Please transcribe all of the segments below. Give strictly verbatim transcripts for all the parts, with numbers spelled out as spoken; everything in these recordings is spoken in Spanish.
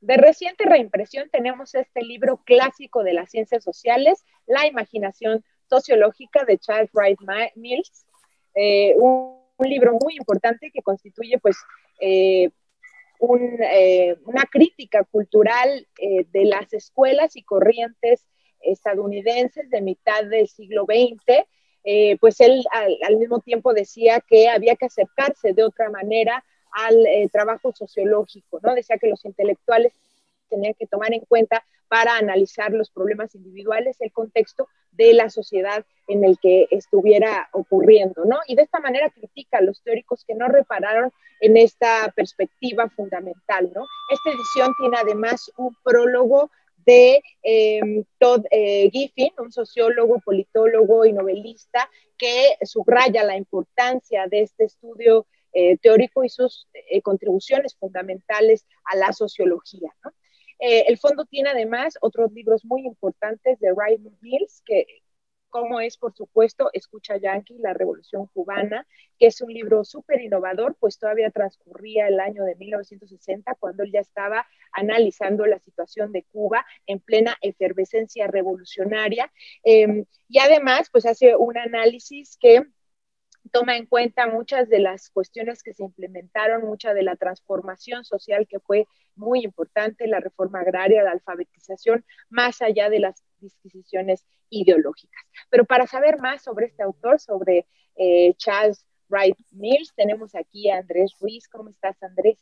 De reciente reimpresión tenemos este libro clásico de las ciencias sociales, La imaginación sociológica de Charles Wright Mills, eh, un, un, libro muy importante que constituye pues eh, un, eh, una crítica cultural eh, de las escuelas y corrientes estadounidenses de mitad del siglo veinte. Eh, pues él al, al, mismo tiempo decía que había que acercarse de otra manera al eh, trabajo sociológico, ¿no? Decía que los intelectuales tenían que tomar en cuenta para analizar los problemas individuales, el contexto de la sociedad en el que estuviera ocurriendo, ¿no? Y de esta manera critica a los teóricos que no repararon en esta perspectiva fundamental, ¿no? Esta edición tiene además un prólogo de eh, Todd eh, Giffin, un sociólogo, politólogo y novelista, que subraya la importancia de este estudio eh, teórico y sus eh, contribuciones fundamentales a la sociología, ¿no? Eh, el fondo tiene además otros libros muy importantes de Wright Mills, que como es, por supuesto, Escucha Yankee, la Revolución Cubana, que es un libro súper innovador, pues todavía transcurría el año de mil novecientos sesenta, cuando él ya estaba analizando la situación de Cuba en plena efervescencia revolucionaria, eh, y además, pues hace un análisis que toma en cuenta muchas de las cuestiones que se implementaron, mucha de la transformación social que fue muy importante, la reforma agraria, la alfabetización, más allá de las disquisiciones ideológicas. Pero para saber más sobre este autor, sobre eh, Charles Wright Mills, tenemos aquí a Andrés Ruiz. ¿Cómo estás, Andrés?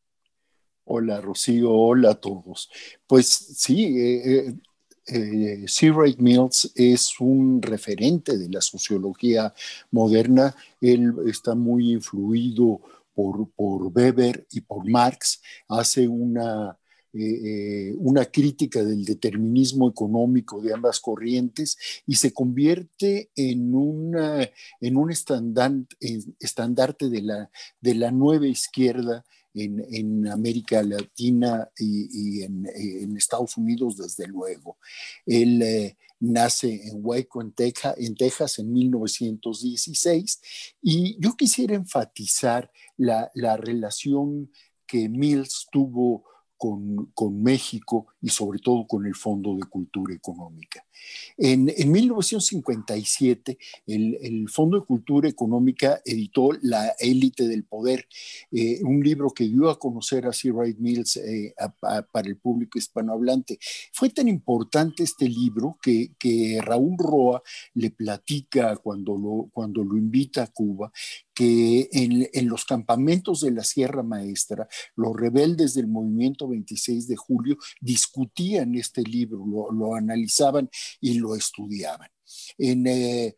Hola, Rocío. Hola a todos. Pues sí, eh, eh, eh, C. Wright Mills es un referente de la sociología moderna. Él está muy influido por, por Weber y por Marx. Hace una, eh, eh, una crítica del determinismo económico de ambas corrientes y se convierte en, una, en un estandarte, estandarte de la, de la nueva izquierda En, en, América Latina y, y en, en, Estados Unidos, desde luego. Él eh, nace en Waco, en, Teja, en Texas, en mil novecientos dieciséis, y yo quisiera enfatizar la, la relación que Mills tuvo con, con México y sobre todo con el Fondo de Cultura Económica. En, en mil novecientos cincuenta y siete, el, el Fondo de Cultura Económica editó La élite del poder, eh, un libro que dio a conocer a C. Wright Mills eh, a, a, para el público hispanohablante. Fue tan importante este libro que, que Raúl Roa le platica cuando lo, cuando lo invita a Cuba, que en, en los campamentos de la Sierra Maestra, los rebeldes del movimiento veintiséis de julio discutían este libro, lo, lo analizaban y lo estudiaban. En, eh,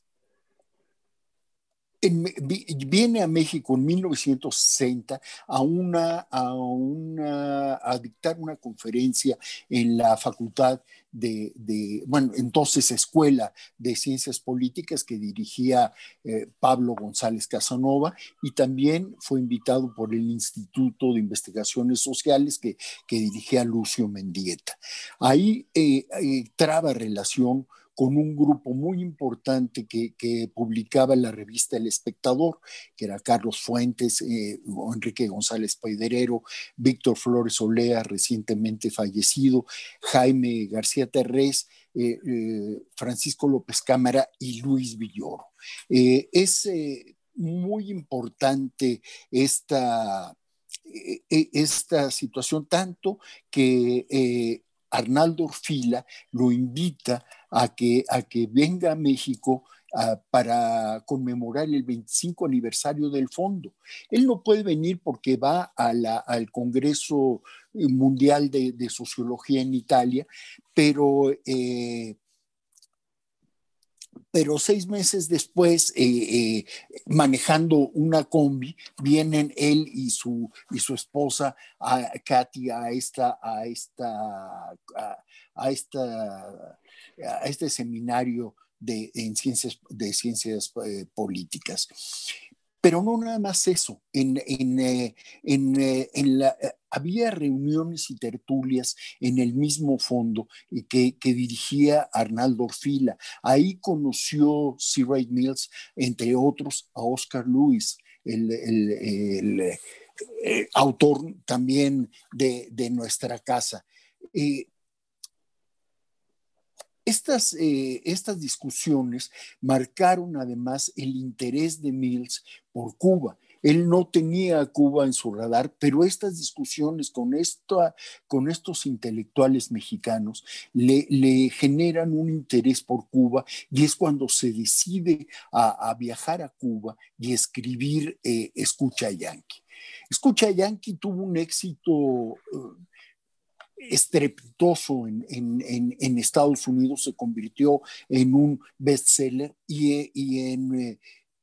en, viene a México en mil novecientos sesenta a, una, a, una, a dictar una conferencia en la Facultad de, de, bueno, entonces Escuela de Ciencias Políticas que dirigía eh, Pablo González Casanova, y también fue invitado por el Instituto de Investigaciones Sociales que, que dirigía Lucio Mendieta. Ahí eh, eh, traba relación con un grupo muy importante que, que publicaba la revista El Espectador, que era Carlos Fuentes, eh, Enrique González Paiderero, Víctor Flores Olea, recientemente fallecido, Jaime García Terrés, eh, eh, Francisco López Cámara y Luis Villoro. Eh, es eh, muy importante esta, eh, esta situación, tanto que eh, Arnaldo Orfila lo invita a que, a que venga a México uh, para conmemorar el veinticinco aniversario del fondo. Él no puede venir porque va a la, al Congreso Mundial de, de Sociología en Italia, pero... Eh, pero seis meses después, eh, eh, manejando una combi, vienen él y su, y su esposa, a, Katy, a, esta, a, esta, a, a, esta, a este seminario de, en ciencias, de ciencias eh, políticas. Pero no nada más eso, en, en, eh, en, eh, en la, eh, había reuniones y tertulias en el mismo fondo que, que dirigía Arnaldo Orfila. Ahí conoció C. Wright Mills, entre otros, a Oscar Lewis, el, el, el eh, autor también de, de nuestra casa. Eh, Estas, eh, estas discusiones marcaron además el interés de Mills por Cuba. Él no tenía a Cuba en su radar, pero estas discusiones con, esta, con estos intelectuales mexicanos le, le generan un interés por Cuba y es cuando se decide a, a viajar a Cuba y escribir eh, Escucha Yankee. Escucha Yankee tuvo un éxito eh, estrepitoso en, en, en, en, Estados Unidos, se convirtió en un bestseller y, y en... Eh,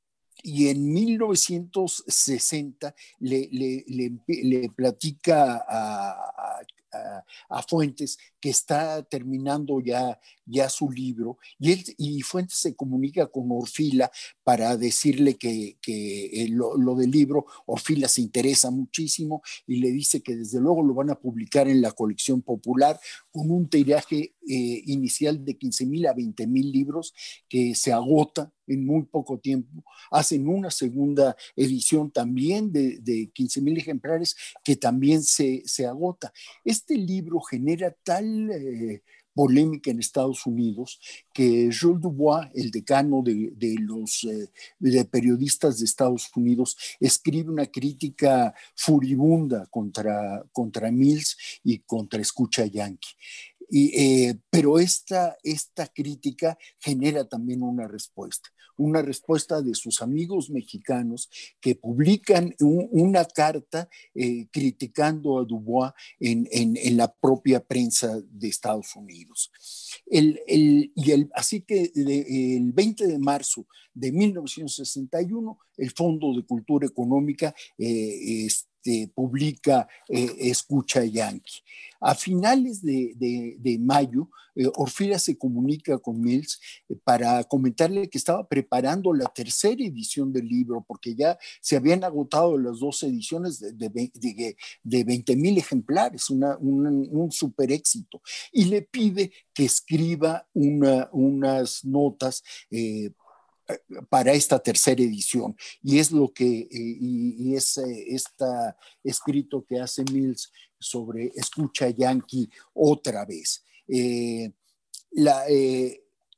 y en mil novecientos sesenta le, le, le, le platica a, a, a, Fuentes que está terminando ya, ya su libro y, él, y Fuentes se comunica con Orfila para decirle que, que lo, lo del libro, Orfila se interesa muchísimo y le dice que desde luego lo van a publicar en la colección popular con un tiraje eh, inicial de quince mil a veinte mil libros que se agota en muy poco tiempo. Hacen una segunda edición también de, de quince mil ejemplares que también se, se agota. Este libro genera tal eh, polémica en Estados Unidos que Jules Dubois, el decano de, de los eh, de periodistas de Estados Unidos, escribe una crítica furibunda contra, contra Mills y contra Escucha Yankee. Y, eh, pero esta, esta crítica genera también una respuesta, una respuesta de sus amigos mexicanos que publican un, una carta eh, criticando a Dubois en, en, en la propia prensa de Estados Unidos. El, el, y el, así que de, el veinte de marzo de mil novecientos sesenta y uno, el Fondo de Cultura Económica eh, este, publica eh, Escucha Yankee. A finales de, de, de mayo, eh, Orfila se comunica con Mills eh, para comentarle que estaba preparando la tercera edición del libro, porque ya se habían agotado las dos ediciones de, de, de, de veinte mil ejemplares, una, una, un super éxito, y le pide que escriba una, unas notas eh, para esta tercera edición. Y es lo que, eh, y, y es eh, este escrito que hace Mills sobre Escucha Yankee otra vez. Eh, la, eh,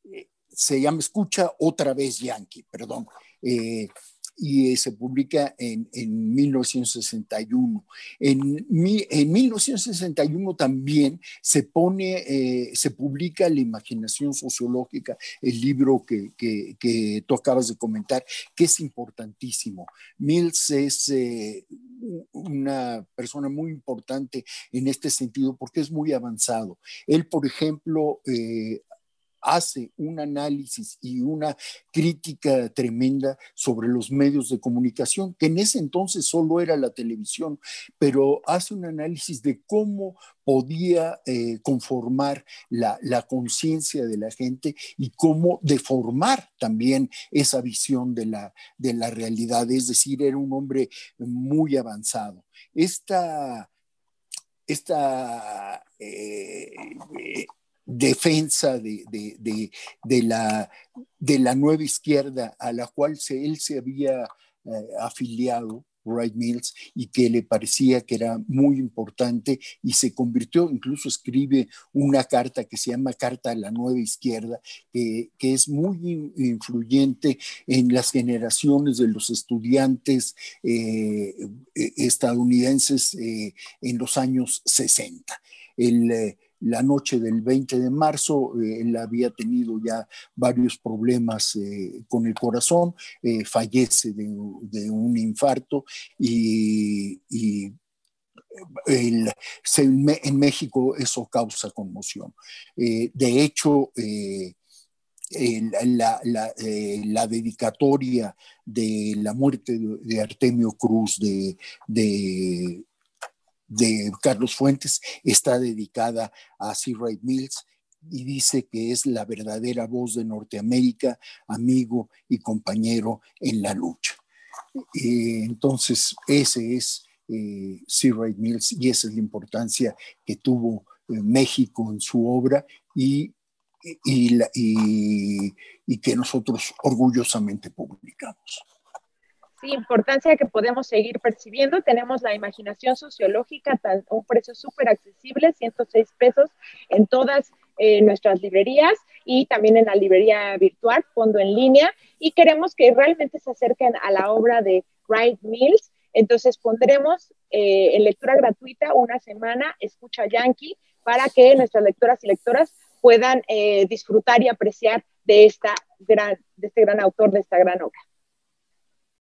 se llama Escucha otra vez Yankee, perdón. Eh, y eh, se publica en, en mil novecientos sesenta y uno. En, en mil novecientos sesenta y uno también se pone, eh, se publica La Imaginación Sociológica, el libro que, que, que tú acabas de comentar, que es importantísimo. Mills es eh, una persona muy importante en este sentido porque es muy avanzado. Él, por ejemplo, eh, hace un análisis y una crítica tremenda sobre los medios de comunicación, que en ese entonces solo era la televisión, pero hace un análisis de cómo podía eh, conformar la, la conciencia de la gente y cómo deformar también esa visión de la, de la realidad. Es decir, era un hombre muy avanzado. Esta, esta eh, eh, defensa de, de, de, de, la, de la nueva izquierda a la cual se, él se había eh, afiliado, Wright Mills, y que le parecía que era muy importante y se convirtió, incluso escribe una carta que se llama Carta a la Nueva Izquierda, que, que es muy influyente en las generaciones de los estudiantes eh, estadounidenses eh, en los años sesenta. El, eh, la noche del veinte de marzo, eh, él había tenido ya varios problemas eh, con el corazón, eh, fallece de, de, un infarto y, y el, se, en México eso causa conmoción. Eh, de hecho, eh, eh, la, la, eh, la dedicatoria de la muerte de, de Artemio Cruz, de, de de Carlos Fuentes, está dedicada a C. Wright Mills y dice que es la verdadera voz de Norteamérica, amigo y compañero en la lucha. Eh, entonces, ese es eh, C. Wright Mills y esa es la importancia que tuvo eh, México en su obra y, y, la, y, y que nosotros orgullosamente publicamos. Sí, importancia que podemos seguir percibiendo. Tenemos la imaginación sociológica, a un precio súper accesible, ciento seis pesos en todas eh, nuestras librerías y también en la librería virtual, fondo en línea. Y queremos que realmente se acerquen a la obra de Wright Mills. Entonces pondremos eh, en lectura gratuita una semana Escucha Yankee para que nuestras lectoras y lectoras puedan eh, disfrutar y apreciar de, esta gran, de este gran autor, de esta gran obra.